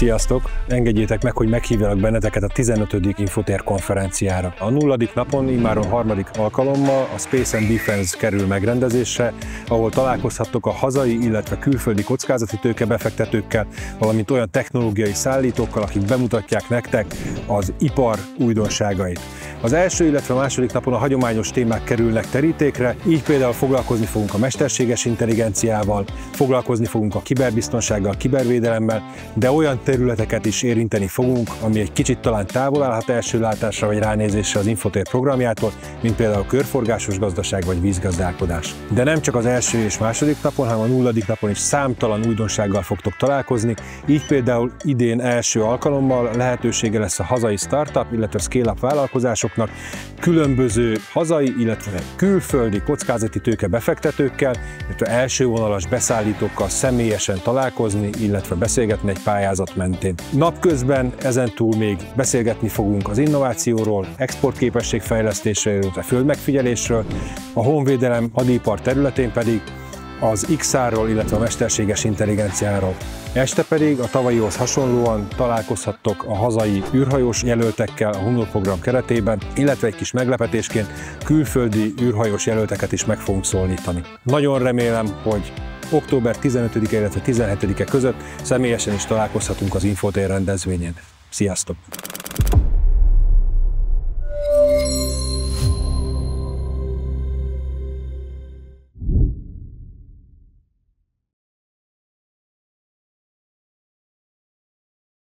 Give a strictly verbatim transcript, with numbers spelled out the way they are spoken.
Sziasztok! Engedjétek meg, hogy meghívjalak benneteket a tizenötödik Infotér konferenciára. A nulladik napon, immáron harmadik alkalommal a Space and Defense kerül megrendezésre, ahol találkozhattok a hazai, illetve külföldi kockázati tőkebefektetőkkel, valamint olyan technológiai szállítókkal, akik bemutatják nektek az ipar újdonságait. Az első, illetve a második napon a hagyományos témák kerülnek terítékre, így például foglalkozni fogunk a mesterséges intelligenciával, foglalkozni fogunk a kiberbiztonsággal, kibervédelemmel, de olyan területeket is érinteni fogunk, ami egy kicsit talán távol állhat első látásra vagy ránézésre az Infotér programjától, mint például a körforgásos gazdaság vagy vízgazdálkodás. De nem csak az első és második napon, hanem a nulladik napon is számtalan újdonsággal fogtok találkozni, így például idén első alkalommal lehetősége lesz a hazai startup, illetve scale-up vállalkozásoknak különböző hazai, illetve külföldi kockázati tőke befektetőkkel, illetve első vonalas beszállítókkal személyesen találkozni, illetve beszélgetni egy pályázat mentén. Napközben ezentúl még beszélgetni fogunk az innovációról, exportképességfejlesztésről, a földmegfigyelésről, a honvédelem hadipar területén pedig az iksz er-ról, illetve a mesterséges intelligenciáról. Este pedig a tavalyihoz hasonlóan találkozhattok a hazai űrhajós jelöltekkel a Hunor program keretében, illetve egy kis meglepetésként külföldi űrhajós jelölteket is meg fogunk szólítani. Nagyon remélem, hogy október tizenötödike, illetve tizenhetedike között személyesen is találkozhatunk az Infotér rendezvényén. Sziasztok!